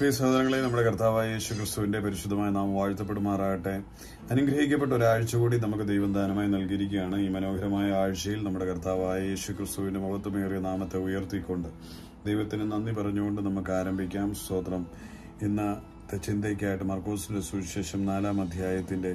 പ്രിയ സഹോദരങ്ങളെ, നമ്മുടെ കർത്താവായ യേശുക്രിസ്തുവിന്റെ പരിശുദ്ധമായ നാമം വാഴ്ത്തപ്പെടുമാറാകട്ടെ. അനുഗ്രഹിക്കപ്പെട്ട ഒരാഴ്ച കൂടി നമുക്ക് ദൈവം ദാനമായി നൽകിയിരിക്കുകയാണ്. ഈ മനോഹരമായ ആഴ്ചയിൽ നമ്മുടെ കർത്താവായ യേശുക്രിസ്തുവിന്റെ മഹത്വമേറിയ നാമത്തെ ഉയർത്തിക്കൊണ്ട് ദൈവത്തിന് നന്ദി പറഞ്ഞുകൊണ്ട് നമുക്ക് ആരംഭിക്കാം. സ്തോത്രം. ഇന്നത്തെ ചിന്തയ്ക്കായിട്ട് മർക്കോസിന്റെ സുവിശേഷം 4-ാം അധ്യായത്തിന്റെ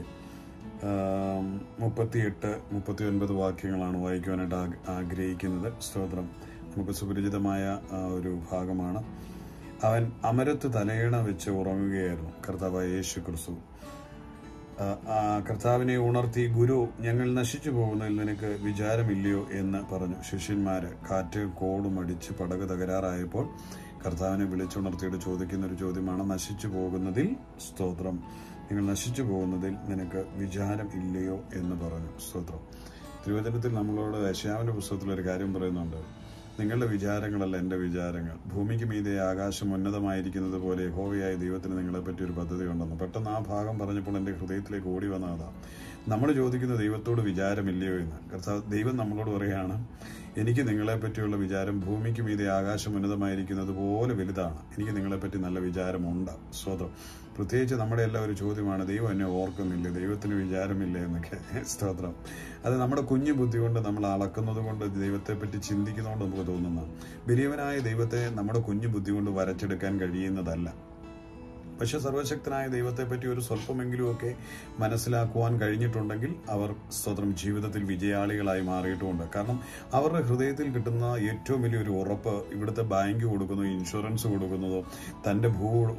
38-39 വാക്യങ്ങളാണ് വായിക്കുവാനായിട്ട് ആഗ്രഹിക്കുന്നത്. സ്തോത്രം. നമുക്ക് സുപരിചിതമായ ഒരു ഭാഗമാണ്. അവൻ അമരത്ത് തലയിണ വെച്ച് ഉറങ്ങുകയായിരുന്നു. കർത്താവായ യേശു ക്രിസ്തു കർത്താവിനെ ഉണർത്തി, ഗുരു, ഞങ്ങൾ നശിച്ചു പോകുന്നതിൽ നിനക്ക് വിചാരമില്ലയോ എന്ന് പറഞ്ഞു. ശിഷ്യന്മാര് കാറ്റ് കോടും അടിച്ച് പടക് തകരാറായപ്പോൾ കർത്താവിനെ വിളിച്ചുണർത്തിയിട്ട് ചോദിക്കുന്ന ഒരു ചോദ്യമാണ്, നശിച്ചു പോകുന്നതിൽ, സ്തോത്രം, നിങ്ങൾ നശിച്ചു പോകുന്നതിൽ നിനക്ക് വിചാരം ഇല്ലയോ എന്ന് പറഞ്ഞു. സ്തോത്രം. തിരുവചനത്തിൽ നമ്മളോട് യെശയ്യാവിന്റെ പുസ്തകത്തിൽ ഒരു കാര്യം പറയുന്നുണ്ട്. നിങ്ങളുടെ വിചാരങ്ങളല്ല എൻ്റെ വിചാരങ്ങൾ, ഭൂമിക്ക് മീതെ ആകാശം ഉന്നതമായിരിക്കുന്നത് പോലെ യഹോവയായ ദൈവത്തിന് നിങ്ങളെപ്പറ്റി ഒരു പദ്ധതി ഉണ്ടെന്ന്. പെട്ടെന്ന് ആ ഭാഗം പറഞ്ഞപ്പോൾ എൻ്റെ ഹൃദയത്തിലേക്ക് ഓടി വന്നതാണ്. നമ്മൾ ചോദിക്കുന്ന ദൈവത്തോട് വിചാരമില്ലയോ എന്ന്. ദൈവം നമ്മളോട് പറയുകയാണ്, എനിക്ക് നിങ്ങളെപ്പറ്റിയുള്ള വിചാരം ഭൂമിക്ക് മീതെ ആകാശം ഉന്നതമായിരിക്കുന്നത് പോലെ വലുതാണ്. എനിക്ക് നിങ്ങളെപ്പറ്റി നല്ല വിചാരമുണ്ട്. സ്തോത്രം. പ്രത്യേകിച്ച് നമ്മുടെ എല്ലാം ഒരു ചോദ്യമാണ്, ദൈവം എന്നെ ഓർക്കുന്നില്ല, ദൈവത്തിന് വിചാരമില്ല എന്നൊക്കെ. സ്തോത്രം. അത് നമ്മുടെ കുഞ്ഞു ബുദ്ധി കൊണ്ട് നമ്മൾ അളക്കുന്നത് കൊണ്ട്, ദൈവത്തെപ്പറ്റി ചിന്തിക്കുന്നതുകൊണ്ട് നമുക്ക് തോന്നുന്നു. വലിയവനായ ദൈവത്തെ നമ്മുടെ കുഞ്ഞു ബുദ്ധി കൊണ്ട് വരച്ചെടുക്കാൻ കഴിയുന്നതല്ല. പക്ഷെ സർവശക്തനായ ദൈവത്തെപ്പറ്റി ഒരു സ്വല്പമെങ്കിലുമൊക്കെ മനസ്സിലാക്കുവാൻ കഴിഞ്ഞിട്ടുണ്ടെങ്കിൽ അവർ, സ്തോത്രം, ജീവിതത്തിൽ വിജയാളികളായി മാറിയിട്ടുമുണ്ട്. കാരണം അവരുടെ ഹൃദയത്തിൽ കിട്ടുന്ന ഏറ്റവും വലിയൊരു ഉറപ്പ് ഇവിടുത്തെ ബാങ്ക് കൊടുക്കുന്നതോ ഇൻഷുറൻസ് കൊടുക്കുന്നതോ തൻ്റെ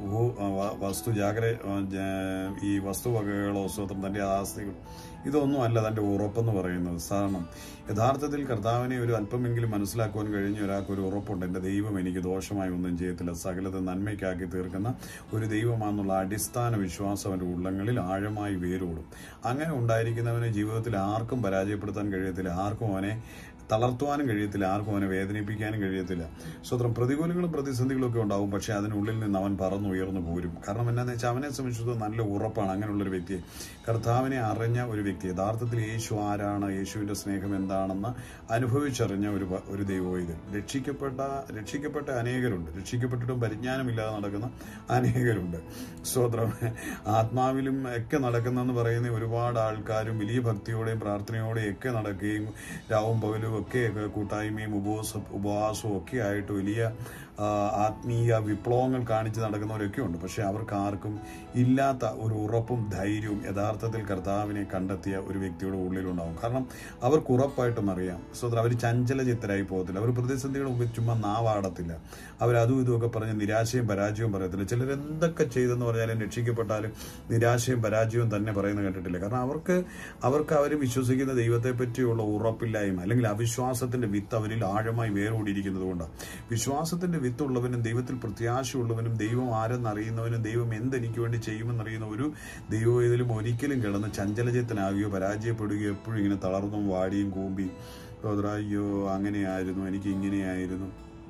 ഈ വസ്തുവകകളോ, സ്തോത്രം, തൻ്റെ ആസ്തികൾ, ഇതൊന്നും അല്ല തൻ്റെ ഉറപ്പെന്ന് പറയുന്നത്. കാരണം യഥാർത്ഥത്തിൽ കർത്താവിനെ ഒരു അല്പമെങ്കിലും മനസ്സിലാക്കുവാൻ കഴിഞ്ഞ ഒരാൾക്ക് ഒരു ഉറപ്പുണ്ട്, എൻ്റെ ദൈവം എനിക്ക് ദോഷമായി ഒന്നും ചെയ്യത്തില്ല, സകലത നന്മയ്ക്കാക്കി തീർക്കുന്ന ഒരു ദൈവമാണെന്നുള്ള അടിസ്ഥാന വിശ്വാസം അവൻ്റെ ഉള്ളങ്ങളിൽ ആഴമായി വേരോടും. അങ്ങനെ ഉണ്ടായിരിക്കുന്നവനെ ജീവിതത്തിൽ ആർക്കും പരാജയപ്പെടുത്താൻ കഴിയത്തില്ല, ആർക്കും അവനെ തളർത്തുവാനും കഴിയത്തില്ല, ആർക്കും അവനെ വേദനിപ്പിക്കാനും കഴിയത്തില്ല. സ്വതന്ത്രം. പ്രതികൂലങ്ങളും പ്രതിസന്ധികളും ഒക്കെ ഉണ്ടാവും, പക്ഷെ അതിനുള്ളിൽ നിന്ന് അവൻ പറന്നുയർന്നു പോരും. കാരണം എന്താണെന്ന് വെച്ചാൽ അവനെ സംബന്ധിച്ചിടത്തോളം നല്ല ഉറപ്പാണ് അങ്ങനെയുള്ളൊരു വ്യക്തിയെ. കർത്താവിനെ അറിഞ്ഞ ഒരു വ്യക്തി, യഥാർത്ഥത്തിൽ യേശു ആരാണ്, യേശുവിന്റെ സ്നേഹം എന്താണെന്ന് അനുഭവിച്ചറിഞ്ഞ ഒരു ദൈവവൈദ്യൻ. രക്ഷിക്കപ്പെട്ട അനേകരുണ്ട്, രക്ഷിക്കപ്പെട്ടിട്ടും പരിജ്ഞാനമില്ലാതെ നടക്കുന്ന അനേകരുണ്ട്. സ്തോത്രം. ആത്മാവിലും ഒക്കെ നടക്കുന്നെന്ന് പറയുന്ന ഒരുപാട് ആൾക്കാരും വലിയ ഭക്തിയോടെയും പ്രാർത്ഥനയോടെയും ഒക്കെ നടക്കുകയും രാവും പകലും ഒക്കെ കൂട്ടായ്മയും ഉപവാസവും ഒക്കെ ആയിട്ട് വലിയ ആത്മീയ വിപ്ലവങ്ങൾ കാണിച്ച് നടക്കുന്നവരൊക്കെ ഉണ്ട്. പക്ഷെ അവർക്ക് ആർക്കും ഇല്ലാത്ത ഒരു ഉറപ്പും ധൈര്യവും യഥാർത്ഥത്തിൽ കർത്താവിനെ കണ്ടെത്തിയ ഒരു വ്യക്തിയുടെ ഉള്ളിലുണ്ടാവും. കാരണം അവർക്ക് ഉറപ്പായിട്ടും അറിയാം. സ്വതന്ത്രം. അവർ ചഞ്ചലചിത്തരായി പോകത്തില്ല, അവർ പ്രതിസന്ധികൾ മുമ്പിൽ ചുമ്മാ നാവാടത്തില്ല, അവരതും ഇതുമൊക്കെ പറഞ്ഞ് നിരാശയും പരാജയവും പറയത്തില്ല. ചിലർ എന്തൊക്കെ ചെയ്തെന്ന് പറഞ്ഞാലും രക്ഷിക്കപ്പെട്ടാലും നിരാശയും പരാജയവും തന്നെ പറയുന്നത് കേട്ടിട്ടില്ല. കാരണം അവർക്ക് അവർ വിശ്വസിക്കുന്ന ദൈവത്തെ പറ്റിയുള്ള ഉറപ്പില്ലായ്മ അല്ലെങ്കിൽ അവിശ്വാസത്തിന്റെ വിത്ത് അവരിൽ ആഴമായി വേരോടിയിരിക്കുന്നത് കൊണ്ടാണ്. വിശ്വാസത്തിന്റെ വിത്തുള്ളവനും ദൈവത്തിൽ പ്രത്യാശയുള്ളവനും ദൈവം ആരെന്നറിയുന്നവനും ദൈവം എന്തെനിക്ക് വേണ്ടി ചെയ്യുമെന്നറിയുന്ന ഒരു ദൈവവേദിലും ഒരിക്കലും കിടന്ന് ചഞ്ചലചിത്തനാകുകയോ പരാജയപ്പെടുകയോ എപ്പോഴും ഇങ്ങനെ തളർന്നും വാടിയും കൂമ്പിയും, അയ്യോ അങ്ങനെയായിരുന്നു, എനിക്ക് ഇങ്ങനെയായിരുന്നു,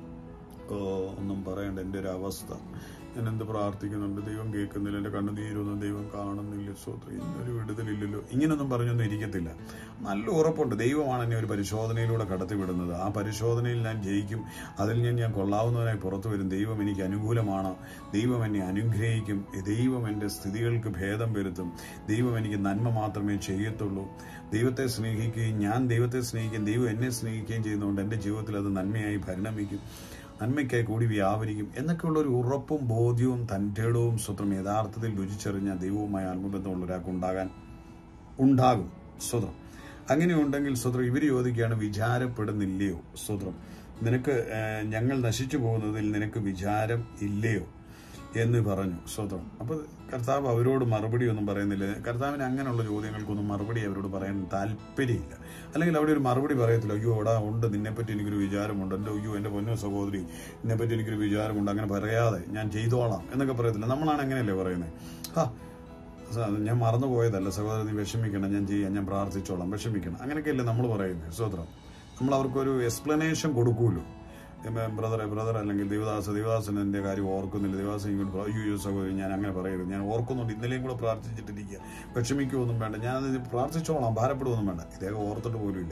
ഒന്നും പറയണ്ട, എൻ്റെ ഒരു അവസ്ഥ, ഞാൻ എന്ത് പ്രാർത്ഥിക്കുന്നുണ്ട്, ദൈവം കേൾക്കുന്നില്ല, എൻ്റെ കണ്ണുനീരൊന്നും ദൈവം കാണുന്നില്ല, സ്വത്രം, ഇന്നൊരു വിടുതലില്ലല്ലോ, ഇങ്ങനൊന്നും പറഞ്ഞൊന്നും ഇരിക്കത്തില്ല. നല്ല ഉറപ്പുണ്ട്, ദൈവമാണ് എന്നെ ഒരു പരിശോധനയിലൂടെ കടത്തിവിടുന്നത്. ആ പരിശോധനയിൽ ഞാൻ ജയിക്കും, അതിൽ ഞാൻ കൊള്ളാവുന്നവനായി പുറത്തു വരും. ദൈവം എനിക്ക് അനുകൂലമാണ്, ദൈവം എന്നെ അനുഗ്രഹിക്കും, ദൈവം എൻ്റെ സ്ഥിതികൾക്ക് ഭേദം വരുത്തും, ദൈവം എനിക്ക് നന്മ മാത്രമേ ചെയ്യത്തുള്ളൂ. ദൈവത്തെ സ്നേഹിക്കുകയും ഞാൻ ദൈവത്തെ സ്നേഹിക്കുകയും ദൈവം എന്നെ സ്നേഹിക്കുകയും ചെയ്യുന്നതുകൊണ്ട് എൻ്റെ ജീവിതത്തിൽ അത് നന്മയായി പരിണമിക്കും, നന്മയ്ക്കായി കൂടി വ്യാപരിക്കും എന്നൊക്കെയുള്ള ഒരു ഉറപ്പും ബോധ്യവും തൻ്റെടവും സ്വത്രം യഥാർത്ഥത്തിൽ രുചിച്ചറിഞ്ഞ ദൈവവുമായി ആത്മബന്ധമുള്ള ഒരാൾക്ക് ഉണ്ടാകും. സ്വത്രം. അങ്ങനെ ഉണ്ടെങ്കിൽ സ്വത്രം ഇവർ ചോദിക്കുകയാണ്, വിചാരപ്പെടുന്നില്ലയോ? സ്വത്രം. നിനക്ക് ഞങ്ങൾ നശിച്ചു പോകുന്നതിൽ നിനക്ക് വിചാരം ഇല്ലയോ എന്ന് പറഞ്ഞു. സ്വതം. അപ്പോൾ കർത്താവ് അവരോട് മറുപടി ഒന്നും പറയുന്നില്ല. കർത്താവിന് അങ്ങനെയുള്ള ചോദ്യങ്ങൾക്കൊന്നും മറുപടി അവരോട് പറയാൻ താല്പര്യമില്ല. അല്ലെങ്കിൽ അവിടെ ഒരു മറുപടി പറയത്തില്ല, അയ്യോ എടാ ഉണ്ട്, നിന്നെപ്പറ്റി എനിക്കൊരു വിചാരമുണ്ട്, അയ്യോ എൻ്റെ പൊന്നോ സഹോദരി, നിന്നെപ്പറ്റി എനിക്കൊരു വിചാരമുണ്ട്, അങ്ങനെ പറയാതെ ഞാൻ ചെയ്തോളാം എന്നൊക്കെ പറയത്തില്ല. നമ്മളാണ് അങ്ങനെയല്ലേ പറയുന്നത്, ഞാൻ മറന്നുപോയതല്ല സഹോദരൻ, നീ വിഷമിക്കണം, ഞാൻ ചെയ്യാം, ഞാൻ പ്രാർത്ഥിച്ചോളാം, വിഷമിക്കണം, അങ്ങനെയൊക്കെയല്ലേ നമ്മൾ പറയുന്നത്. സ്വതന്ത്രം. നമ്മൾ അവർക്കൊരു എക്സ്പ്ലനേഷൻ കൊടുക്കൂല്ലോ. ബ്രദർ അല്ലെങ്കിൽ ദേവദാസൻ എൻ്റെ കാര്യം ഓർക്കുന്നില്ല, ദേവദാസൻ ഇങ്ങോട്ട് അയ്യോ സഹോദരി ഞാൻ അങ്ങനെ പറയരുത്, ഞാൻ ഓർക്കുന്നുണ്ട്, ഇന്നലെയും കൂടെ പ്രാർത്ഥിച്ചിട്ടിരിക്കുക, വിഷമിക്കുമൊന്നും വേണ്ട, ഞാനത് പ്രാർത്ഥിച്ചോളാം, ഭാരപ്പെടുമൊന്നും വേണ്ട. ഇദ്ദേഹം ഓർത്തിട്ട് പോലും ഇല്ലായിരിക്കും.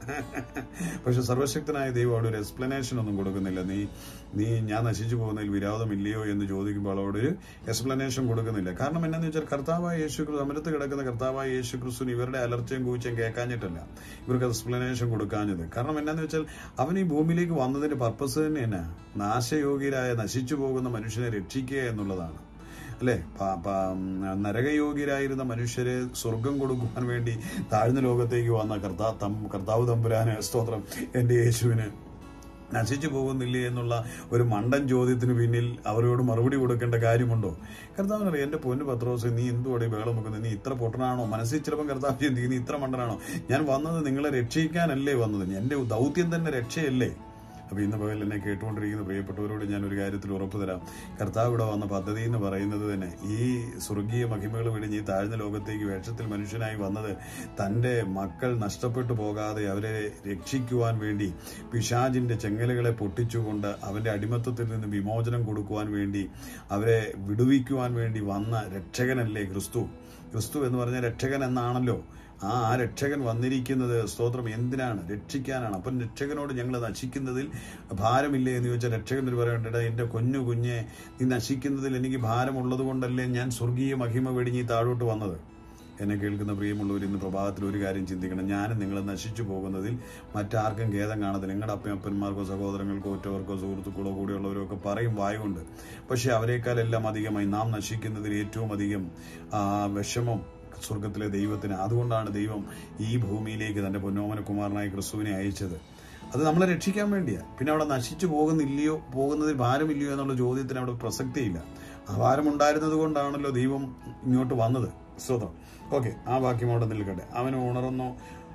പക്ഷെ സർവശക്തനായ ദൈവം അവിടെ ഒരു എക്സ്പ്ലനേഷൻ ഒന്നും കൊടുക്കുന്നില്ല. നീ ഞാൻ നശിച്ചു പോകുന്നതിൽ വിരോധമില്ലയോ എന്ന് ചോദിക്കുമ്പോൾ അവിടെ ഒരു എക്സ്പ്ലനേഷൻ കൊടുക്കുന്നില്ല. കാരണം എന്നാന്ന് വെച്ചാൽ കർത്താവായ യേശുക്രിസ്തു, അമരത്ത് കിടക്കുന്ന കർത്താവായ യേശുക്രിസ്തുവിന് ഇവരുടെ അലർച്ചയും കൂച്ചയും കേൾക്കാഞ്ഞിട്ടല്ല ഇവർക്ക് എക്സ്പ്ലനേഷൻ കൊടുക്കാഞ്ഞത്. കാരണം എന്നാന്ന് വെച്ചാൽ അവൻ ഈ ഭൂമിയിലേക്ക് വന്നതിന്റെ പർപ്പസ് തന്നെ എന്നാ? നാശയോഗ്യരായ നശിച്ചു പോകുന്ന മനുഷ്യനെ രക്ഷിക്കുക എന്നുള്ളതാണ്, അല്ലെ? നരകയോഗ്യരായിരുന്ന മനുഷ്യരെ സ്വർഗം കൊടുക്കുവാൻ വേണ്ടി താഴ്ന്ന ലോകത്തേക്ക് വന്ന കർത്താവ് തമ്പുരാന് സ്തോത്രം, എന്റെ യേശുവിന് നശിച്ചു പോകുന്നില്ലേ എന്നുള്ള ഒരു മണ്ടൻ ചോദ്യത്തിന് പിന്നിൽ അവരോട് മറുപടി കൊടുക്കേണ്ട കാര്യമുണ്ടോ? കർത്താവിനറിയാം, എന്റെ പൊന്നു പത്രോസ്, നീ എന്തുകൂടെ ബഹളം വെക്കുന്നത്? നീ ഇത്ര പൊട്ടനാണോ? മനസ്സിൽ ചിലപ്പം കർത്താവ് ചിന്തിക്കും, നീ ഇത്ര മണ്ടനാണോ? ഞാൻ വന്നത് നിങ്ങളെ രക്ഷിക്കാനല്ലേ വന്നത്? എന്റെ ദൗത്യം തന്നെ രക്ഷയല്ലേ? അപ്പൊ ഇന്ന് പകൽ എന്നെ കേട്ടുകൊണ്ടിരിക്കുന്ന പ്രിയപ്പെട്ടവരോട് ഞാൻ ഒരു കാര്യത്തിൽ ഉറപ്പ് തരാം. കർത്താവ് ഇവിടെ വന്ന പദ്ധതി എന്ന് പറയുന്നത് തന്നെ ഈ സ്വർഗീയ മഹിമകൾ വിടിഞ്ഞ് ഈ താഴ്ന്ന ലോകത്തേക്ക് വേഷത്തിൽ മനുഷ്യനായി വന്നത് തന്റെ മക്കൾ നഷ്ടപ്പെട്ടു പോകാതെ അവരെ രക്ഷിക്കുവാൻ വേണ്ടി, പിശാചിന്റെ ചെങ്ങലുകളെ പൊട്ടിച്ചുകൊണ്ട് അവന്റെ അടിമത്തത്തിൽ നിന്ന് വിമോചനം കൊടുക്കുവാൻ വേണ്ടി, അവരെ വിടുവിക്കുവാൻ വേണ്ടി വന്ന രക്ഷകനല്ലേ ക്രിസ്തു? ക്രിസ്തു എന്ന് പറഞ്ഞ രക്ഷകൻ എന്നാണല്ലോ. ആ രക്ഷകൻ വന്നിരിക്കുന്നത് സ്തോത്രം എന്തിനാണ്? രക്ഷിക്കാനാണ്. അപ്പം രക്ഷകനോട് ഞങ്ങൾ നശിക്കുന്നതിൽ ഭാരമില്ലേ എന്ന് ചോദിച്ചാൽ രക്ഷകൻ ഒരു പറയേണ്ടത്, എന്റെ കുഞ്ഞെ, നീ നശിക്കുന്നതിൽ എനിക്ക് ഭാരമുള്ളത് കൊണ്ടല്ലേ ഞാൻ സ്വർഗീയ മഹിമ വെടിഞ്ഞ് താഴോട്ട് വന്നത്. എന്നെ കേൾക്കുന്ന പ്രിയമുള്ളവർ, ഇന്ന് പ്രഭാതത്തിൽ ഒരു കാര്യം ചിന്തിക്കണം. ഞാനും നിങ്ങൾ നശിച്ചു പോകുന്നതിൽ മറ്റാർക്കും ഖേദം കാണത്തില്ല. നിങ്ങളുടെ അപ്പന്മാർക്കോ സഹോദരങ്ങൾക്കോ ഒറ്റവർക്കോ സുഹൃത്തുക്കളോ കൂടെയുള്ളവരോ ഒക്കെ പറയും വായുകൊണ്ട്. പക്ഷെ അവരെക്കാളെല്ലാം അധികമായി നാം നശിക്കുന്നതിൽ ഏറ്റവും അധികം വിഷമം സ്വർഗത്തിലെ ദൈവത്തിന്. അതുകൊണ്ടാണ് ദൈവം ഈ ഭൂമിയിലേക്ക് തന്റെ പൊന്നോമന കുമാരനായ ക്രിസ്തുവിനെ അയച്ചത്. അത് നമ്മളെ രക്ഷിക്കാൻ വേണ്ടിയാ. പിന്നെ അവിടെ നശിച്ചു പോകുന്നതിൽ ഭാരമില്ലയോ എന്നുള്ള ചോദ്യത്തിന് അവിടെ പ്രസക്തിയില്ല. ആ ഭാരമുണ്ടായിരുന്നത് കൊണ്ടാണല്ലോ ദൈവം ഇങ്ങോട്ട് വന്നത്. സ്തോത്രം. ഓക്കെ, ആ വാക്യം അവിടെ നിൽക്കട്ടെ. അവൻ ഉണർന്നു,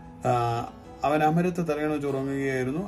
അവൻ അമരത്ത് തലയണച്ച് ഉറങ്ങുകയായിരുന്നു.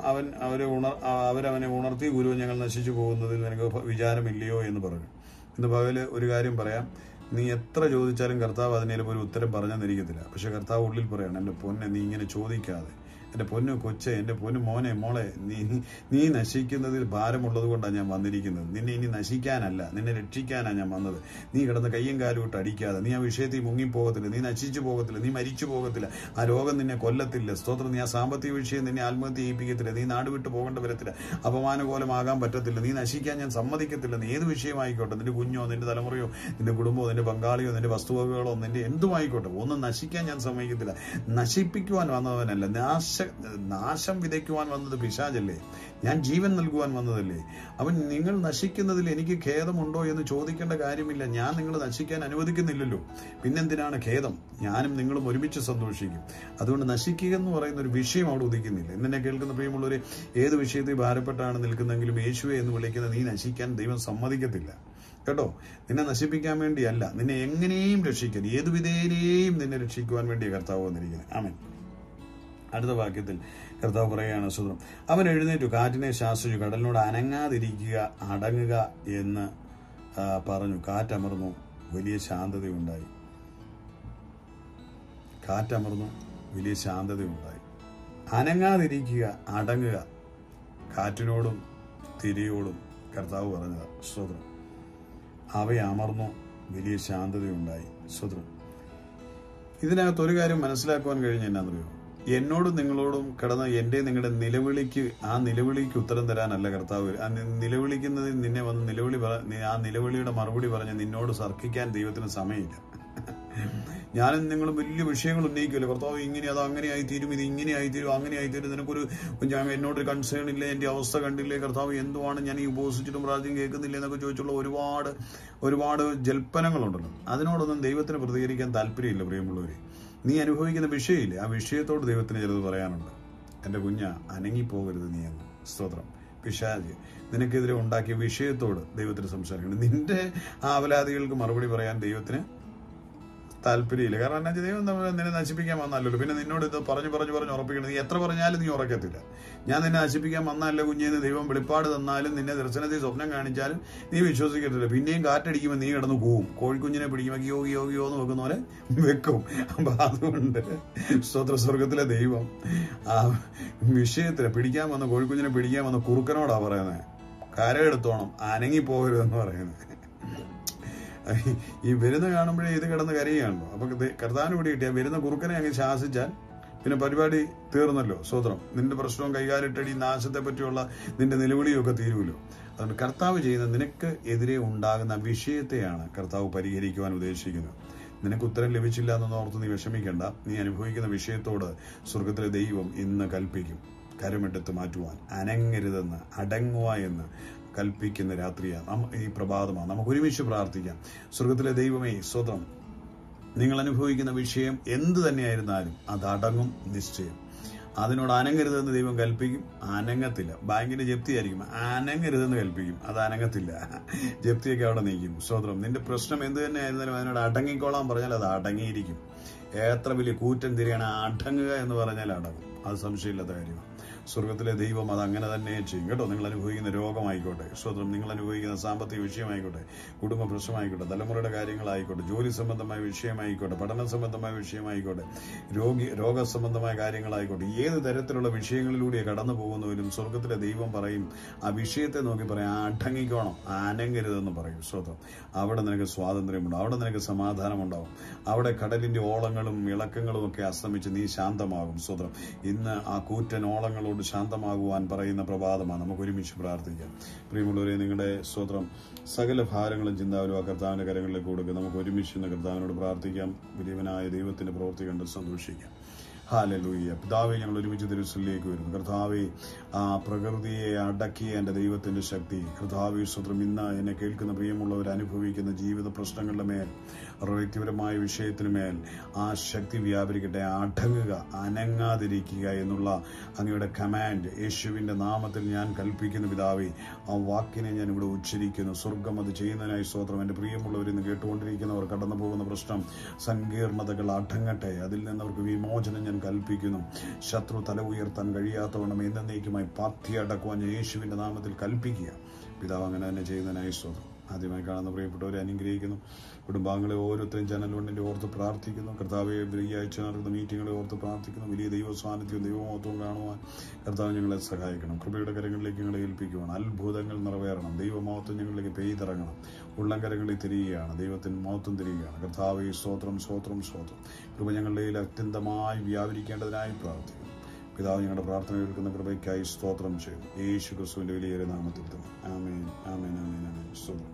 അവരവനെ ഉണർത്തി, ഗുരു, ഞങ്ങൾ നശിച്ചു പോകുന്നതിൽ നിനക്ക് വിചാരമില്ലയോ എന്ന് പറഞ്ഞു. ഇന്ന് പകല് ഒരു കാര്യം പറയാം. നീ എത്ര ചോദിച്ചാലും കർത്താവ് അതിന് ചിലപ്പോൾ ഒരു ഉത്തരം പറഞ്ഞെന്നിരിക്കത്തില്ല. പക്ഷെ കർത്താവ് ഉള്ളിൽ പറയാണ്, എന്റെ പൊന്നെ, നീ ഇങ്ങനെ ചോദിക്കാതെ, എന്റെ പൊന്നു കൊച്ചെ, എന്റെ പൊന്നു മോനെ, മോളെ, നീ നശിക്കുന്നതിൽ ഭാരമുള്ളത് കൊണ്ടാണ് ഞാൻ വന്നിരിക്കുന്നത്. നിന്നെ ഇനി നശിക്കാനല്ല, നിന്നെ രക്ഷിക്കാനാണ് ഞാൻ വന്നത്. നീ കിടന്ന് കയ്യും കാലും ഇട്ട് അടിക്കാതെ, നീ ആ വിഷയത്തിൽ മുങ്ങിപ്പോകത്തില്ല, നീ നശിച്ചു പോകത്തില്ല, നീ മരിച്ചു പോകത്തില്ല, ആ രോഗം നിന്നെ കൊല്ലത്തില്ല. സ്തോത്രം. നീ ആ സാമ്പത്തിക വിഷയം നിന്നെ ആത്മഹത്യ ചെയ്യിപ്പിക്കത്തില്ല, നീ നാട് വിട്ട് പോകേണ്ട വരത്തില്ല, അപമാനകോലമാകാൻ പറ്റത്തില്ല, നീ നശിക്കാൻ ഞാൻ സമ്മതിക്കത്തില്ല. നീ ഏത് വിഷയമായിക്കോട്ടെ, നിന്റെ കുഞ്ഞോ, നിന്റെ തലമുറയോ, നിന്റെ കുടുംബമോ, നിന്റെ പങ്കാളിയോ, നിന്റെ വസ്തുവകകളോ, നിന്റെ എന്തുമായിക്കോട്ടെ, ഒന്നും നശിക്കാൻ ഞാൻ സമ്മതിക്കത്തില്ല. നശിപ്പിക്കുവാൻ വന്നവനല്ല, നാശം വിതയ്ക്കുവാൻ വന്നത് പിശാചല്ലേ, ഞാൻ ജീവൻ നൽകുവാൻ വന്നതല്ലേ. അവൻ നിങ്ങൾ നശിക്കുന്നതിൽ എനിക്ക് ഖേദമുണ്ടോ എന്ന് ചോദിക്കേണ്ട കാര്യമില്ല. ഞാൻ നിങ്ങൾ നശിക്കാൻ അനുവദിക്കുന്നില്ലല്ലോ, പിന്നെന്തിനാണ് ഖേദം? ഞാനും നിങ്ങളും ഒരുമിച്ച് സന്തോഷിക്കും. അതുകൊണ്ട് നശിക്കുക എന്ന് പറയുന്ന ഒരു വിഷയം അവിടെ ഉദിക്കുന്നില്ല. എന്നെ കേൾക്കുന്ന പ്രിയമുള്ളവരെ, ഏത് വിഷയത്തിൽ ഭാരപ്പെട്ടാണ് നിൽക്കുന്നെങ്കിലും യേശുവെ എന്ന് വിളിക്കുന്ന നീ നശിക്കാൻ ദൈവം സമ്മതിക്കത്തില്ല കേട്ടോ. നിന്നെ നശിപ്പിക്കാൻ വേണ്ടിയല്ല, നിന്നെ എങ്ങനെയും രക്ഷിക്കാൻ, ഏതു വിധേനയും നിന്നെ രക്ഷിക്കുവാൻ വേണ്ടി കർത്താവ് വന്നിരിക്കുന്നത്. ആമേൻ. അടുത്ത വാക്യത്തിൽ കർത്താവ് പറയുകയാണ്, സുഖം, അവൻ എഴുന്നേറ്റു, കാറ്റിനെ ശാസിച്ചു, കടലിനോട് അനങ്ങാതിരിക്കുക, അടങ്ങുക എന്ന് പറഞ്ഞു. കാറ്റമർന്നു, വലിയ ശാന്തതയുണ്ടായി. കാറ്റമർന്നു, വലിയ ശാന്തതയുണ്ടായി. അനങ്ങാതിരിക്കുക, അടങ്ങുക, കാറ്റിനോടും തിരയോടും കർത്താവ് പറഞ്ഞത്. സ്തോത്രം. അവയമർന്നു, വലിയ ശാന്തതയുണ്ടായി. സ്തോത്രം. ഇതിനകത്ത് ഒരു കാര്യം മനസ്സിലാക്കുവാൻ കഴിഞ്ഞ എന്നാന്നറിയോ? എന്നോടും നിങ്ങളോടും കിടന്ന നിങ്ങളുടെ നിലവിളിക്ക്, ആ നിലവിളിക്ക് ഉത്തരം തരാനല്ല കർത്താവ്. ആ നിലവിളിക്കുന്നതിൽ നിന്നെ വന്ന് ആ നിലവിളിയുടെ മറുപടി പറഞ്ഞ് നിന്നോട് തർക്കിക്കാൻ ദൈവത്തിന് സമയമില്ല. ഞാനും നിങ്ങളും വലിയ വിഷയങ്ങൾ ഉന്നയിക്കുമല്ലോ, കർത്താവ് ഇങ്ങനെ, അത് അങ്ങനെ ആയിത്തീരും, ഇത് ഇങ്ങനെ ആയിത്തീരും, അങ്ങനെ ആയിത്തീരും, എന്നോടൊരു കൺസേൺ ഇല്ല, എന്റെ അവസ്ഥ കണ്ടില്ലേ കർത്താവ്, എന്തുവാണ് ഞാൻ ഈ ഉപവസിച്ചിട്ടും പ്രാർത്ഥന കേൾക്കുന്നില്ല എന്നൊക്കെ ചോദിച്ചുള്ള ഒരുപാട് ജൽപ്പനങ്ങളുണ്ടല്ലോ. അതിനോടൊന്നും ദൈവത്തിന് പ്രതികരിക്കാൻ താല്പര്യമില്ല. പ്രിയമുള്ളവരെ, നീ അനുഭവിക്കുന്ന വിഷയമില്ലേ, ആ വിഷയത്തോട് ദൈവത്തിന് ചിലത് പറയാനുണ്ട്. എന്റെ കുഞ്ഞ, അനങ്ങിപ്പോകരുത് നീ എന്ന്. സ്തോത്രം. പിശാച് നിനക്കെതിരെ ഉണ്ടാക്കിയ വിഷയത്തോട് ദൈവത്തിന് സംസാരിക്കണം. നിന്റെ ആ അപലാദികൾക്ക് മറുപടി പറയാൻ ദൈവത്തിന് താല്പര്യമില്ല. കാരണം എന്നാ, ദൈവം നിന്നെ നശിപ്പിക്കാൻ വന്നല്ലോ. പിന്നെ നിന്നോട് ഇത് പറഞ്ഞു ഉറപ്പിക്കണം. നീ എത്ര പറഞ്ഞാലും നീ ഉറക്കത്തില്ല. ഞാൻ നിന്നെ നശിപ്പിക്കാൻ വന്നല്ല കുഞ്ഞെന്ന് ദൈവം വെളിപ്പാട് തന്നാലും, നിന്നെ ദർശനത്തിൽ സ്വപ്നം കാണിച്ചാലും നീ വിശ്വസിക്കത്തില്ല. പിന്നെയും കാറ്റടിക്കുമ്പോൾ നീ കിടന്ന് പോവും. കോഴിക്കുഞ്ഞിനെ പിടിക്കുമ്പോൾ യോഗിയോ എന്ന് വെക്കുന്ന പോലെ വെക്കും. അപ്പൊ അതുകൊണ്ട് സ്വർഗത്തിലെ ദൈവം ആ വിഷയത്തില് പിടിക്കാൻ വന്ന കോഴിക്കുഞ്ഞിനെ പിടിക്കാൻ വന്ന കുറുക്കനോടാ പറയുന്നത്, കരയെടുത്തോണം, അനങ്ങിപ്പോകരുതെന്ന് പറയുന്നത്. ഈ വരുന്ന കാണുമ്പോഴേ ഇത് കിടന്ന് കരയുകയാണല്ലോ. അപ്പൊ കർത്താവിന് പിടി കിട്ടിയാൽ വരുന്ന കുറുക്കനെ അങ്ങ് ശാസിച്ചാൽ പിന്നെ പരിപാടി തീർന്നല്ലോ. സ്തോത്രം. നിന്റെ പ്രശ്നവും കൈകാലിട്ടടി നാശത്തെ പറ്റിയുള്ള നിന്റെ നിലവിളിയൊക്കെ തീരുമല്ലോ. അതുകൊണ്ട് കർത്താവ് ചെയ്യുന്ന നിനക്ക് എതിരെ ഉണ്ടാകുന്ന വിഷയത്തെയാണ് കർത്താവ് പരിഹരിക്കുവാൻ ഉദ്ദേശിക്കുന്നത്. നിനക്ക് ഉത്തരം ലഭിച്ചില്ല എന്നോർത്ത് നീ വിഷമിക്കേണ്ട. നീ അനുഭവിക്കുന്ന വിഷയത്തോട് സ്വർഗത്തിലെ ദൈവം ഇന്ന് കൽപ്പിക്കും കരമെടുത്ത് മാറ്റുവാൻ. അനങ്ങരുതെന്ന്, അടങ്ങുക എന്ന് കൽപ്പിക്കുന്ന രാത്രിയാണ്, ഈ പ്രഭാതമാണ്. നമുക്ക് ഒരുമിച്ച് പ്രാർത്ഥിക്കാം. സ്വർഗത്തിലെ ദൈവമേ, സ്തോത്രം. നിങ്ങൾ അനുഭവിക്കുന്ന വിഷയം എന്ത് തന്നെയായിരുന്നാലും അത് അടങ്ങും നിശ്ചയം. അതിനോട് അനങ്ങരുതെന്ന് ദൈവം കൽപ്പിക്കും, അനങ്ങത്തില്ല. ബാങ്കിന്റെ ജപ്തിയായിരിക്കും, അനങ്ങരുതെന്ന് കൽപ്പിക്കും, അത് അനങ്ങത്തില്ല. ജപ്തിയൊക്കെ അവിടെ നീക്കും. സ്തോത്രം. നിന്റെ പ്രശ്നം എന്ത് തന്നെ ആയിരുന്നാലും അതിനോട് അടങ്ങിക്കോളാൻ പറഞ്ഞാൽ അത് അടങ്ങിയിരിക്കും. എത്ര വലിയ കൂറ്റൻ തിരിയാണ്, അടങ്ങുക എന്ന് പറഞ്ഞാൽ അടങ്ങും. അത് സംശയമില്ലാത്ത കാര്യമാണ്. സ്വർഗത്തിലെ ദൈവം അത് അങ്ങനെ തന്നെ ചെയ്യും കേട്ടോ. നിങ്ങൾ അനുഭവിക്കുന്ന രോഗമായിക്കോട്ടെ, സ്തോത്രം. നിങ്ങൾ അനുഭവിക്കുന്ന സാമ്പത്തിക വിഷയമായിക്കോട്ടെ, കുടുംബ പ്രശ്നമായിക്കോട്ടെ, തലമുറയുടെ കാര്യങ്ങളായിക്കോട്ടെ, ജോലി സംബന്ധമായ വിഷയമായിക്കോട്ടെ, പഠന സംബന്ധമായ വിഷയമായിക്കോട്ടെ, രോഗസംബന്ധമായ കാര്യങ്ങളായിക്കോട്ടെ, ഏത് തരത്തിലുള്ള വിഷയങ്ങളിലൂടെ കടന്നു പോകുന്നവരും സ്വർഗത്തിലെ ദൈവം പറയും, ആ വിഷയത്തെ നോക്കി പറയും, അടങ്ങിക്കോണം, അനങ്ങരുതെന്ന് പറയും. സ്തോത്രം. അവിടെ നിനക്ക് സ്വാതന്ത്ര്യമുണ്ടാവും, അവിടെ നിനക്ക് സമാധാനമുണ്ടാവും, അവിടെ കടലിന്റെ ഓളങ്ങളും ഇളക്കങ്ങളും ഒക്കെ അസ്തമിച്ച് നീ ശാന്തമാകും. സ്തോത്രം. ഇന്ന് ആ കൂറ്റൻ ഓളങ്ങളോട് ശാന്തമാകുവാൻ പറയുന്ന പ്രഭാതമാണ്. നമുക്ക് ഒരുമിച്ച് പ്രാർത്ഥിക്കാം. പ്രിയമുള്ളവരെ, നിങ്ങളുടെ സ്തോത്രം സകല ഭാരങ്ങളും ചിന്താവലും ആ കർത്താവിന്റെ കരങ്ങളിലേക്ക് കൊടുക്കുക. നമുക്ക് ഒരുമിച്ച് ഇന്ന് കർത്താവിനോട് പ്രാർത്ഥിക്കാം. വലിയവനായ ദൈവത്തിന്റെ പ്രവൃത്തി കണ്ട് സന്തോഷിക്കാം. ഹല്ലേലൂയ. പിതാവേ, ഞങ്ങൾ ഒരുമിച്ച് തിരുസലിലേക്ക് വരുന്നു. കർത്താവേ, ആ പ്രകൃതിയെ അടക്കിയ എന്റെ ദൈവത്തിന്റെ ശക്തി, കർത്താവേ സ്തോത്രം, ഇന്ന് എന്നെ കേൾക്കുന്ന പ്രിയമുള്ളവർ അനുഭവിക്കുന്ന ജീവിത പ്രശ്നങ്ങളുടെ മേൽ, വ്യക്തിപരമായ വിഷയത്തിന് മേൽ ആ ശക്തി വ്യാപരിക്കട്ടെ. അടങ്ങുക, അനങ്ങാതിരിക്കുക എന്നുള്ള അങ്ങയുടെ കമാൻഡ് യേശുവിന്റെ നാമത്തിൽ ഞാൻ കൽപ്പിക്കുന്നു. പിതാവേ, ആ വാക്കിനെ ഞാൻ ഇവിടെ ഉച്ചരിക്കുന്നു. സ്വർഗം അത് ചെയ്യുന്നതിനായി സ്തോത്രം. എന്റെ പ്രിയമുള്ളവർ ഇന്ന് കേട്ടുകൊണ്ടിരിക്കുന്നവർ കടന്നു പോകുന്ന പ്രശ്നം, സങ്കീർണതകൾ അടങ്ങട്ടെ. അതിൽ നിന്ന് അവർക്ക് വിമോചനം ഞാൻ കൽപ്പിക്കുന്നു. ശത്രു തല ഉയർത്താൻ കഴിയാത്തവണ്ണം എന്നേക്കുമായി പാർട്ടി അടക്കുവാൻ യേശുവിന്റെ നാമത്തിൽ കൽപ്പിക്കുക. പിതാവ് അങ്ങനെ തന്നെ ചെയ്യുന്നതിനായി സ്തോത്രം. ആദ്യമായി കാണുന്ന പ്രിയപ്പെട്ടവരെ അനുഗ്രഹിക്കുന്നു. കുടുംബാംഗങ്ങളെ ഓരോരുത്തരും ചാനൽ കൊണ്ടിന്റെ ഓർത്ത് പ്രാർത്ഥിക്കുന്നു. കർത്താവെ, ഈ ആഴ്ച നടക്കുന്ന മീറ്റിങ്ങുകളെ ഓർത്ത് പ്രാർത്ഥിക്കുന്നു. വലിയ ദൈവ സാന്നിധ്യവും ദൈവമഹത്വവും കാണുവാൻ കർത്താവ് ഞങ്ങളെ സഹായിക്കണം. കൃപയുടെ കരങ്ങളിലേക്ക് ഞങ്ങളെ ഏൽപ്പിക്കുവാൻ. അത്ഭുതങ്ങൾ നിറവേറണം. ദൈവമഹത്വം ഞങ്ങളിലേക്ക് പെയ്തിറങ്ങണം. ഉള്ളംകരങ്ങളിൽ തിരിയുകയാണ്. ദൈവത്തിന് മഹത്വം തിരിയുകയാണ്. കർത്താവെ, സ്തോത്രം, സ്തോത്രം, സ്തോത്രം. കൃപ ഞങ്ങളുടെ അത്യന്തമായി വ്യാപരിക്കേണ്ടതിനായി പ്രാർത്ഥിക്കുന്നു. പിതാവ്, ഞങ്ങളുടെ പ്രാർത്ഥന കേൾക്കുന്ന കൃപയ്ക്കായി സ്തോത്രം ചെയ്യും. യേശു ക്രിസ്തുവിന്റെ വലിയ നാമത്തിൽ തന്നെ. ആമേൻ, ആമേൻ, ആമേൻ, ആമേൻ. സ്തോത്രം.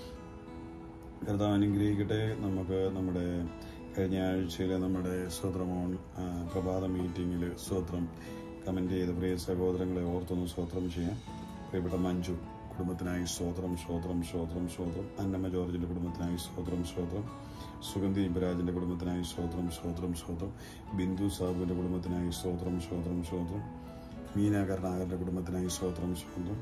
കർത്താവ് അനുഗ്രഹിക്കട്ടെ. നമുക്ക് നമ്മുടെ കഴിഞ്ഞ ആഴ്ചയിലെ നമ്മുടെ സ്തോത്രമോൺ പ്രഭാത മീറ്റിംഗിൽ സ്തോത്രം കമന്റ് ചെയ്ത പ്രിയ സഹോദരങ്ങളെ ഓർത്തൊന്ന് സ്തോത്രം ചെയ്യാം. പ്രിയപ്പെട്ട മഞ്ജു കുടുംബത്തിനായി സ്തോത്രം, സ്തോത്രം, സ്തോത്രം, സ്തോത്രം. അന്നമ്മ ജോർജിന്റെ കുടുംബത്തിനായി സ്തോത്രം, സ്തോത്രം. സുഗന്ധി ഇബ്രാജിന്റെ കുടുംബത്തിനായി സ്തോത്രം, സ്തോത്രം, സ്തോത്രം. ബിന്ദു സാബുവിന്റെ കുടുംബത്തിനായി സ്തോത്രം, സ്തോത്രം, സ്തോത്രം. മീന കരുണാകരന്റെ കുടുംബത്തിനായി സ്തോത്രം, സ്തോത്രം.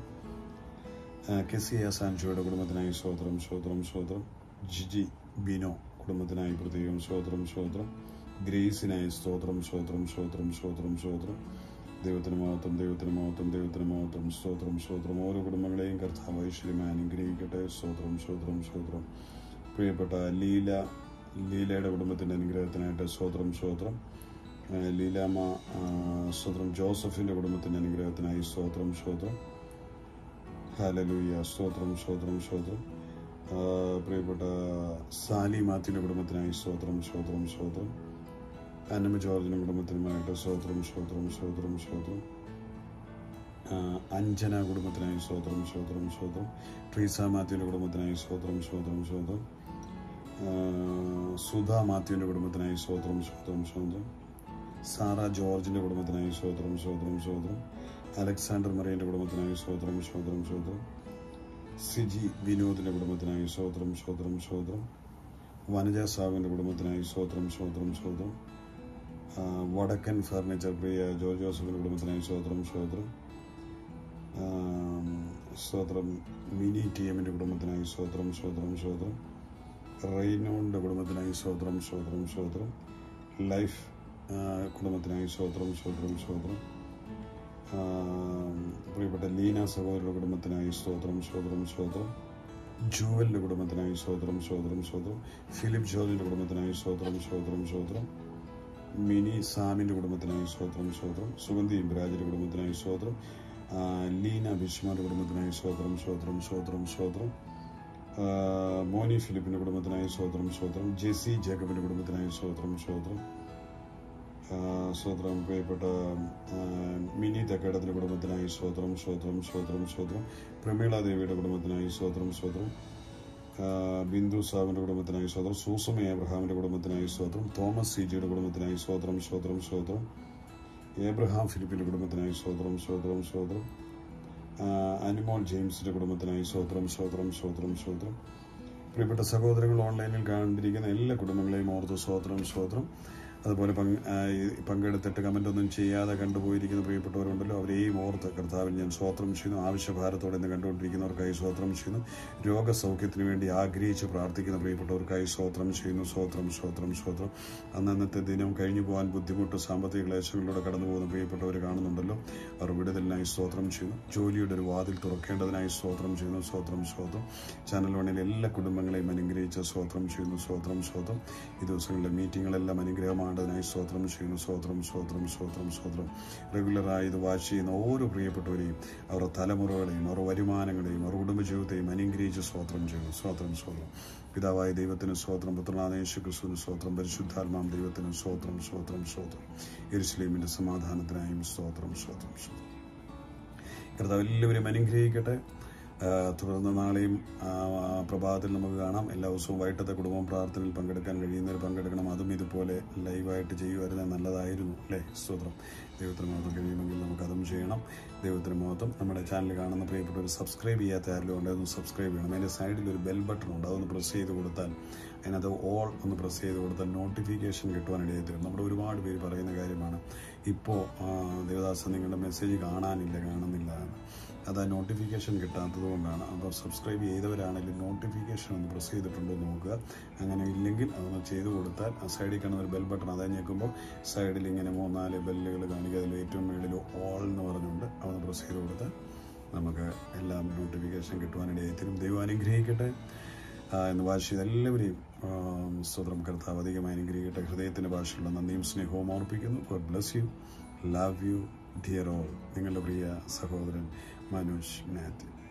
കെസിയ സാൻജോയുടെ കുടുംബത്തിനായി സ്തോത്രം, സ്തോത്രം, സ്തോത്രം. ജിജി ബിനോ കുടുംബത്തിനായി പ്രത്യേകം സ്തോത്രം, സ്തോത്രം. ഗ്രേസിനായി സ്തോത്രം, സ്തോത്രം, സ്തോത്രം, സ്തോത്രം, സ്തോത്രം. ദൈവത്തിന് മഹത്വം, ദൈവത്തിന് മഹത്വം, ദൈവത്തിന് മഹത്വം. സ്തോത്രം, സ്തോത്രം. ഓരോ കുടുംബങ്ങളെയും കർത്താവ് ഐശ്വര്യമായി അനുഗ്രഹിക്കട്ടെ. സ്തോത്രം, സ്തോത്രം, സ്തോത്രം. പ്രിയപ്പെട്ട ലീലയുടെ കുടുംബത്തിന്റെ അനുഗ്രഹത്തിനായിട്ട് സ്തോത്രം, സ്തോത്രം. ലീലാമ്മ സ്തോത്രം. ജോസഫിന്റെ കുടുംബത്തിന്റെ അനുഗ്രഹത്തിനായി സ്തോത്രം, സ്തോത്രം. ഹല്ലേലൂയ. സ്തോത്രം, സ്തോത്രം, സ്തോത്രം. പ്രിയപ്പെട്ട സാലി മാത്യുവിന്റെ കുടുംബത്തിനായി സ്തോത്രം, സ്തോത്രം, സ്തോത്രം. അന്നമ്മ ജോർജിന്റെ കുടുംബത്തിനുമായിട്ട് സ്തോത്രം, സ്തോത്രം, സ്തോത്രം, സ്തോത്രം. അഞ്ജന കുടുംബത്തിനായി സ്തോത്രം, സ്തോത്രം, സ്തോത്രം. ട്രീസ മാത്യുവിന്റെ കുടുംബത്തിനായി സ്തോത്രം, സ്തോത്രം, സ്തോത്രം. സുധ മാത്യുവിന്റെ കുടുംബത്തിനായി സ്തോത്രം, സ്തോത്രം, സ്തോത്രം. സാറ ജോർജിന്റെ കുടുംബത്തിനായി സ്തോത്രം, സ്തോത്രം, സ്തോത്രം. അലക്സാണ്ടർ മറിയന്റെ കുടുംബത്തിനായി സ്തോത്രം, സ്തോത്രം, സ്തോത്രം. സിജി വിനോദിന്റെ കുടുംബത്തിനായി സ്തോത്രം, സ്തോത്രം, സ്തോത്രം. വനജ സാബുവിന്റെ കുടുംബത്തിനായി സ്തോത്രം, സ്തോത്രം, സ്തോത്രം. വടക്കൻ ഫർണിച്ചർ പ്രിയ ജോർജ് ജോസഫിന്റെ കുടുംബത്തിനായി സ്തോത്രം, സ്തോത്രം, സ്തോത്രം. മിനി ടി എമ്മിന്റെ കുടുംബത്തിനായി സ്തോത്രം, സ്തോത്രം, സ്തോത്രം. റെയ്നോണിന്റെ കുടുംബത്തിനായി സ്തോത്രം, സ്തോത്രം, സ്തോത്രം. ലൈഫ് കുടുംബത്തിനായി സ്തോത്രം, സ്തോത്രം, സ്തോത്രം. പ്രിയപ്പെട്ട ലീന സഹോദരിയുടെ കുടുംബത്തിനായി സ്തോത്രം, സ്തോത്രം, സ്തോത്രം. ജൂവലിന്റെ കുടുംബത്തിനായി സ്തോത്രം, സ്തോത്രം, സ്തോത്രം. ഫിലിപ്പ് ജോർജിന്റെ കുടുംബത്തിനായി സ്തോത്രം, സ്തോത്രം, സ്തോത്രം. മിനി സാമിന്റെ കുടുംബത്തിനായി സ്തോത്രം, സ്തോത്രം. സുഗന്ധി ഇബ്രാജിന്റെ കുടുംബത്തിനായി സ്തോത്രം. ലീന ബിഷ്മാന്റെ കുടുംബത്തിനായി സ്തോത്രം, സ്തോത്രം, സ്തോത്രം, സ്തോത്രം. മോനി ഫിലിപ്പിന്റെ കുടുംബത്തിനായി സ്തോത്രം, സ്തോത്രം. ജെസി ജേക്കബിന്റെ കുടുംബത്തിനായി സ്തോത്രം, സ്തോത്രം. സ്തോത്രം. പ്രിയപ്പെട്ട മിനി തെക്കേടത്തിൻ്റെ കുടുംബത്തിനായി സ്തോത്രം, സ്തോത്രം, സ്തോത്രം, സ്തോത്രം. പ്രമീള ദേവിയുടെ കുടുംബത്തിനായി സ്തോത്രം, സ്തോത്രം. ബിന്ദു സാബിന്റെ കുടുംബത്തിനായി സ്തോത്രം. സൂസമ എബ്രഹാമിന്റെ കുടുംബത്തിനായി സ്തോത്രം. തോമസ് സിജിയുടെ കുടുംബത്തിനായി സ്തോത്രം, സ്തോത്രം, സ്തോത്രം. എബ്രഹാം ഫിലിപ്പിന്റെ കുടുംബത്തിനായി സ്തോത്രം, സ്തോത്രം, സ്തോത്രം. അനിമോൾ ജെയിംസിന്റെ കുടുംബത്തിനായി സ്തോത്രം, സ്തോത്രം, സ്തോത്രം, സ്തോത്രം. പ്രിയപ്പെട്ട സഹോദരങ്ങൾ, ഓൺലൈനിൽ കണ്ടിരിക്കുന്ന എല്ലാ കുടുംബങ്ങളെയും ഓർത്ത് സ്തോത്രം, സ്തോത്രം. അതുപോലെ പങ്കെടുത്തിട്ട് കമൻ്റൊന്നും ചെയ്യാതെ കണ്ടുപോയിരിക്കുന്ന പ്രിയപ്പെട്ടവരുണ്ടല്ലോ, അവരെയും ഓർത്ത് കർത്താവിൽ ഞാൻ സ്തോത്രം ചെയ്യുന്നു. ആവശ്യഭാരത്തോടെ ഇന്ന് കണ്ടുകൊണ്ടിരിക്കുന്നവർക്കായി സ്തോത്രം ചെയ്യുന്നു. രോഗസൗഖ്യത്തിന് വേണ്ടി ആഗ്രഹിച്ച് പ്രാർത്ഥിക്കുന്ന പ്രിയപ്പെട്ടവർക്കായി സ്തോത്രം ചെയ്യുന്നു. സ്തോത്രം, സ്തോത്രം, സ്തോത്രം. അന്നത്തെ ദിനം കഴിഞ്ഞു പോകാൻ ബുദ്ധിമുട്ട്, സാമ്പത്തിക ക്ലേശങ്ങളിലൂടെ കടന്നു പോകുന്ന പ്രിയപ്പെട്ടവർ കാണുന്നുണ്ടല്ലോ, അവർ വിടുതലിനായി സ്തോത്രം ചെയ്യുന്നു. ജോലിയുടെ ഒരു വാതിൽ തുറക്കേണ്ടതിനായി സ്തോത്രം ചെയ്യുന്നു. സ്തോത്രം, സ്തോത്രം. ചാനൽ വണ്ണിലെ എല്ലാ കുടുംബങ്ങളെയും അനുഗ്രഹിച്ച് സ്തോത്രം ചെയ്യുന്നു. സ്തോത്രം, സ്തോത്രം. ഈ ദിവസങ്ങളിലെ മീറ്റിങ്ങുകളെല്ലാം അനുഗ്രഹമാണ് ായി സ്തോത്രം ചെയ്യുന്നു. സ്തോത്രം, സ്തോത്രം, സ്തോത്രം, സ്തോത്രം. റെഗുലറായി ഇത് വാച്ച് ചെയ്യുന്ന ഓരോ പ്രിയപ്പെട്ടവരെയും, അവരുടെ തലമുറകളെയും, അവരുടെ വരുമാനങ്ങളെയും, അവരുടെ കുടുംബജീവിതത്തെയും അനുഗ്രഹിച്ച് സ്തോത്രം ചെയ്യുന്നു. സ്തോത്രം, സ്തോത്രം. പിതാവായ ദൈവത്തിന് സ്തോത്രം, പുത്രനായ യേശുക്രിസ്തുവിന് സ്തോത്രം, പരിശുദ്ധാത്മാം ദൈവത്തിന് സ്തോത്രം, സ്തോത്രം, സ്തോത്രം. യെരുശലേമിന്റെ സമാധാനത്തിനായും സ്തോത്രം, സ്തോത്രം, സ്തോത്രം. കർത്താവ് എല്ലാവരെയും അനുഗ്രഹിക്കട്ടെ. തുടർന്ന് നാളെയും പ്രഭാതത്തിൽ നമുക്ക് കാണാം. എല്ലാ ദിവസവും വൈകിട്ടത്തെ കുടുംബം പ്രാർത്ഥനയിൽ പങ്കെടുക്കാൻ കഴിയുന്നവർ പങ്കെടുക്കണം. അതും ഇതുപോലെ ലൈവായിട്ട് ചെയ്യുമായിരുന്നത് നല്ലതായിരുന്നു, അല്ലേ? സ്തോത്രം. ദൈവത്തിന് മഹത്വം. കഴിയുമെങ്കിൽ നമുക്കതും ചെയ്യണം. ദൈവത്തിന് മഹത്വം. നമ്മുടെ ചാനൽ കാണുന്ന പ്രിയപ്പെട്ടവർ സബ്സ്ക്രൈബ് ചെയ്യാത്ത ആരെങ്കിലും ഉണ്ടെങ്കിൽ ഒന്ന് സബ്സ്ക്രൈബ് ചെയ്യണം. അതിൻ്റെ സൈഡിൽ ഒരു ബെൽ ബട്ടൺ ഉണ്ട്, അതൊന്ന് പ്രസ് ചെയ്ത് കൊടുത്താൽ, അതിനകത്ത് ഓൾ ഒന്ന് പ്രസ് ചെയ്ത് കൊടുത്താൽ നോട്ടിഫിക്കേഷൻ കിട്ടുവാനിടയിൽ തരും. നമ്മുടെ ഒരുപാട് പേര് പറയുന്ന കാര്യമാണ്, ഇപ്പോൾ ദേവദാസൻ നിങ്ങളുടെ മെസ്സേജ് കാണുന്നില്ല എന്ന്. അത് ആ നോട്ടിഫിക്കേഷൻ കിട്ടാത്തത് കൊണ്ടാണ്. അപ്പോൾ സബ്സ്ക്രൈബ് ചെയ്തവരാണെങ്കിലും നോട്ടിഫിക്കേഷൻ ഒന്ന് പ്രസ് ചെയ്തിട്ടുണ്ടോ എന്ന് നോക്കുക. അങ്ങനെ ഇല്ലെങ്കിൽ അതൊന്ന് ചെയ്ത് കൊടുത്താൽ ആ സൈഡിൽ കാണുന്ന ഒരു ബെൽ ബട്ടൺ, അത് ഞെക്കുമ്പോൾ സൈഡിൽ ഇങ്ങനെ 3-4 ബെല്ലുകൾ കാണിക്കുക. അതിൽ ഏറ്റവും മുകളിൽ ഓൾ എന്ന് പറഞ്ഞുകൊണ്ട് അതൊന്ന് പ്രസ് ചെയ്ത് കൊടുത്താൽ നമുക്ക് എല്ലാം നോട്ടിഫിക്കേഷൻ കിട്ടുവാനിടയായി തരും. ദൈവം അനുഗ്രഹിക്കട്ടെ എന്ന് വാശി ചെയ്ത് എല്ലാവരെയും സ്തോത്രം. കർത്താവ് അധികമായി അനുഗ്രഹിക്കട്ടെ. ഹൃദയത്തിൻ്റെ ഭാഷയുള്ള നന്ദിയും സ്നേഹവും ഓർപ്പിക്കുന്നു. God bless you. Love you dear all. നിങ്ങളുടെ പ്രിയ സഹോദരൻ മനോജ് മാത്യു.